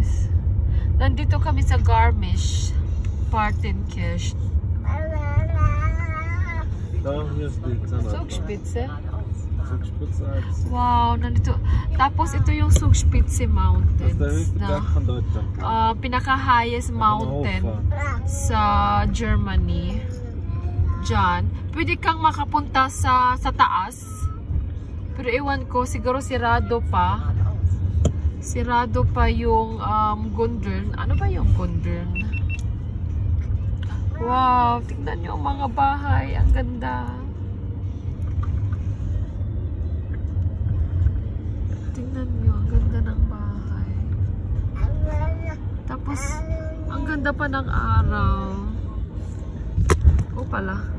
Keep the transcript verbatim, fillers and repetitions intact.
guys. Nandito kami sa Garmisch Partenkirchen. Zugspitze. Wow, nandito. Tapos ito yung Zugspitze Mountains. Na, uh, pinaka-highest mountain sa Germany. Diyan. Pwede kang makapunta sa, sa taas. Pero ewan ko, siguro sirado pa. Sirado pa yung um, Gundern. Ano ba yung Gundern? Wow, tingnan nyo ang mga bahay. Ang ganda. Tingnan nyo, ang ganda ng bahay. Tapos, ang ganda pa ng araw. O pala.